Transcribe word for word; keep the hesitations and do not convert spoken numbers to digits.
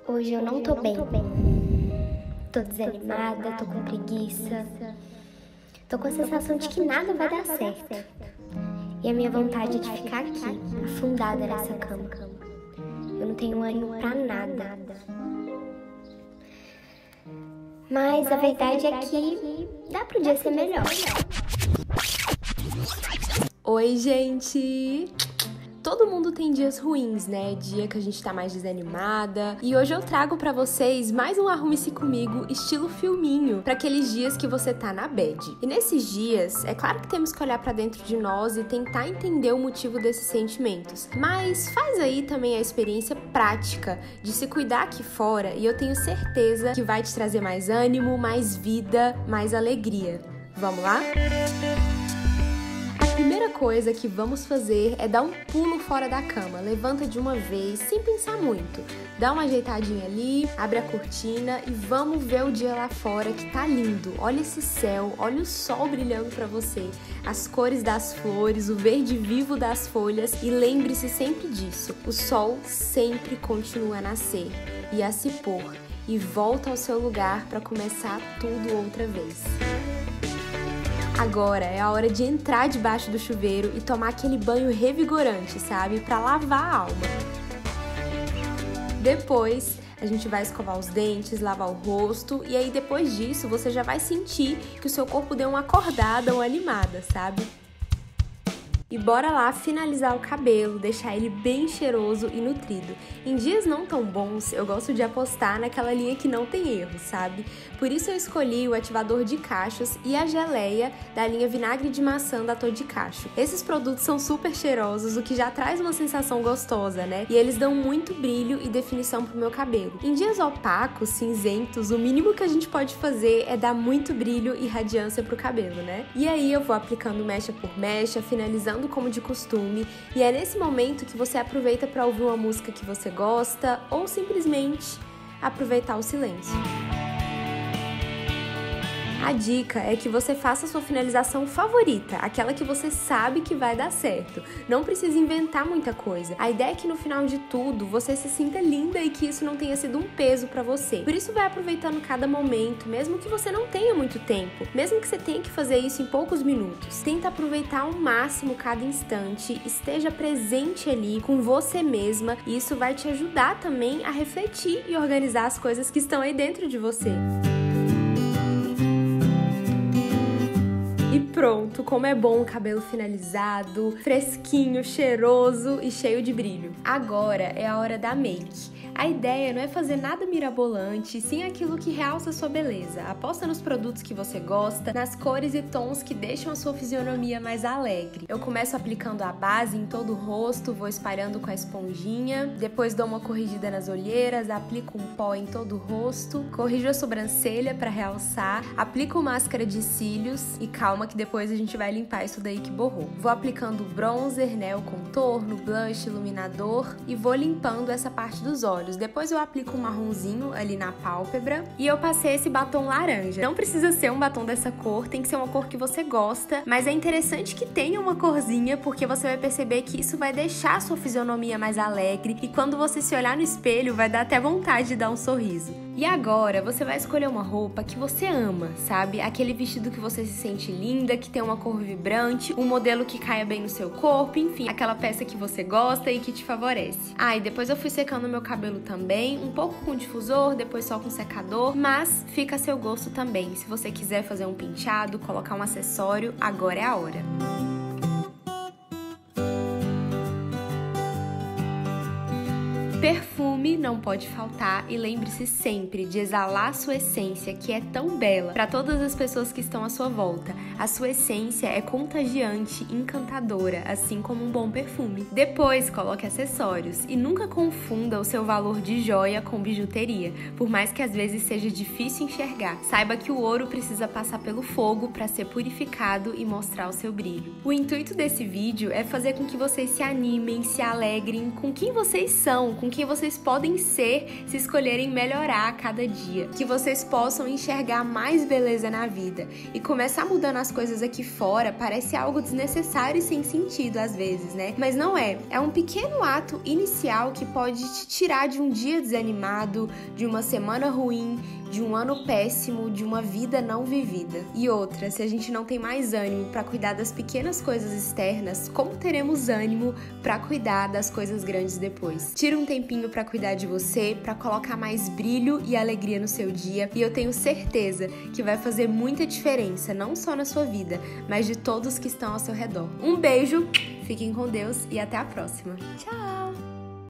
Hoje eu não tô bem. Tô desanimada, tô com preguiça. Tô com a sensação de que nada vai dar certo. E a minha vontade é de ficar aqui, afundada nessa cama. Eu não tenho ânimo pra nada. Mas a verdade é que dá pro dia ser melhor. Oi, gente! Todo mundo tem dias ruins, né? Dia que a gente tá mais desanimada. E hoje eu trago pra vocês mais um Arrume-se Comigo estilo filminho, pra aqueles dias que você tá na bad. E nesses dias, é claro que temos que olhar pra dentro de nós e tentar entender o motivo desses sentimentos. Mas faz aí também a experiência prática de se cuidar aqui fora e eu tenho certeza que vai te trazer mais ânimo, mais vida, mais alegria. Vamos lá? A primeira coisa que vamos fazer é dar um pulo fora da cama. Levanta de uma vez, sem pensar muito. Dá uma ajeitadinha ali, abre a cortina e vamos ver o dia lá fora que tá lindo. Olha esse céu, olha o sol brilhando pra você, as cores das flores, o verde vivo das folhas e lembre-se sempre disso. O sol sempre continua a nascer e a se pôr e volta ao seu lugar para começar tudo outra vez. Agora é a hora de entrar debaixo do chuveiro e tomar aquele banho revigorante, sabe? Pra lavar a alma. Depois, a gente vai escovar os dentes, lavar o rosto e aí depois disso você já vai sentir que o seu corpo deu uma acordada, uma animada, sabe? E bora lá finalizar o cabelo, deixar ele bem cheiroso e nutrido. Em dias não tão bons, eu gosto de apostar naquela linha que não tem erro, sabe? Por isso eu escolhi o ativador de cachos e a geleia da linha vinagre de maçã da Tô de Cacho. Esses produtos são super cheirosos, o que já traz uma sensação gostosa, né? E eles dão muito brilho e definição pro meu cabelo. Em dias opacos, cinzentos, o mínimo que a gente pode fazer é dar muito brilho e radiância pro cabelo, né? E aí eu vou aplicando mecha por mecha, finalizando como de costume, e é nesse momento que você aproveita para ouvir uma música que você gosta ou simplesmente aproveitar o silêncio. A dica é que você faça a sua finalização favorita, aquela que você sabe que vai dar certo. Não precisa inventar muita coisa. A ideia é que no final de tudo você se sinta linda e que isso não tenha sido um peso pra você. Por isso vai aproveitando cada momento, mesmo que você não tenha muito tempo, mesmo que você tenha que fazer isso em poucos minutos. Tenta aproveitar ao máximo cada instante, esteja presente ali com você mesma e isso vai te ajudar também a refletir e organizar as coisas que estão aí dentro de você. E pronto, como é bom o cabelo finalizado, fresquinho, cheiroso e cheio de brilho. Agora é a hora da make. A ideia não é fazer nada mirabolante, sim aquilo que realça a sua beleza. Aposta nos produtos que você gosta, nas cores e tons que deixam a sua fisionomia mais alegre. Eu começo aplicando a base em todo o rosto, vou espalhando com a esponjinha, depois dou uma corrigida nas olheiras, aplico um pó em todo o rosto, corrijo a sobrancelha para realçar, aplico máscara de cílios e calma que depois a gente vai limpar isso daí que borrou. Vou aplicando bronzer, né, o contorno, blush, iluminador e vou limpando essa parte dos olhos. Depois eu aplico um marronzinho ali na pálpebra e eu passei esse batom laranja. Não precisa ser um batom dessa cor, tem que ser uma cor que você gosta, mas é interessante que tenha uma corzinha porque você vai perceber que isso vai deixar a sua fisionomia mais alegre e quando você se olhar no espelho vai dar até vontade de dar um sorriso. E agora você vai escolher uma roupa que você ama, sabe? Aquele vestido que você se sente linda, que tem uma cor vibrante, um modelo que caia bem no seu corpo, enfim, aquela peça que você gosta e que te favorece. Ah, e depois eu fui secando meu cabelo também, um pouco com difusor, depois só com secador, mas fica a seu gosto também. Se você quiser fazer um penteado, colocar um acessório, agora é a hora. Perfume não pode faltar e lembre-se sempre de exalar a sua essência, que é tão bela para todas as pessoas que estão à sua volta. A sua essência é contagiante, encantadora, assim como um bom perfume. Depois, coloque acessórios e nunca confunda o seu valor de joia com bijuteria, por mais que às vezes seja difícil enxergar. Saiba que o ouro precisa passar pelo fogo para ser purificado e mostrar o seu brilho. O intuito desse vídeo é fazer com que vocês se animem, se alegrem com quem vocês são, com quem vocês podem ser se escolherem melhorar a cada dia, que vocês possam enxergar mais beleza na vida e começar mudando as as coisas aqui fora parece algo desnecessário e sem sentido às vezes, né? Mas não é. É um pequeno ato inicial que pode te tirar de um dia desanimado, de uma semana ruim, de um ano péssimo, de uma vida não vivida. E outra, se a gente não tem mais ânimo para cuidar das pequenas coisas externas, como teremos ânimo para cuidar das coisas grandes depois? Tira um tempinho para cuidar de você, para colocar mais brilho e alegria no seu dia, e eu tenho certeza que vai fazer muita diferença, não só na sua vida, mas de todos que estão ao seu redor. Um beijo, fiquem com Deus e até a próxima. Tchau!